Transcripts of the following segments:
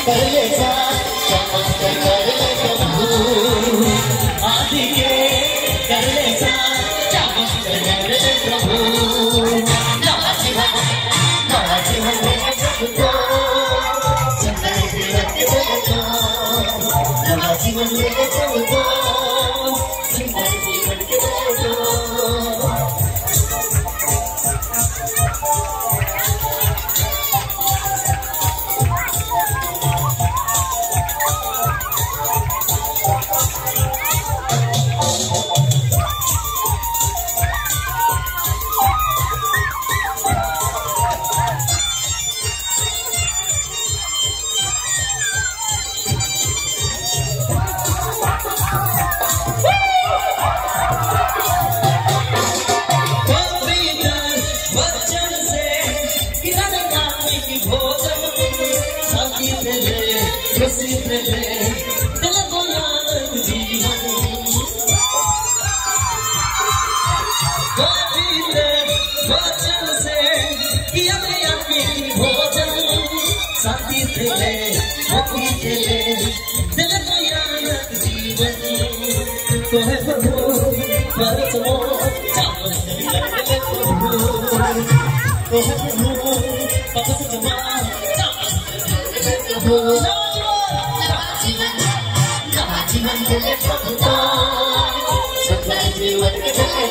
कर ले चमत्कार कर ले प्रभु आदि के कर ले चमत्कार कर ले प्रभु नवा जीवन दे प्रभु को सुंदर जीवन दे प्रभु को नवा जीवन दे प्रभु को सुंदर जीवन दे प्रभु को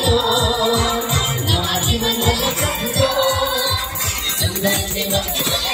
जीवन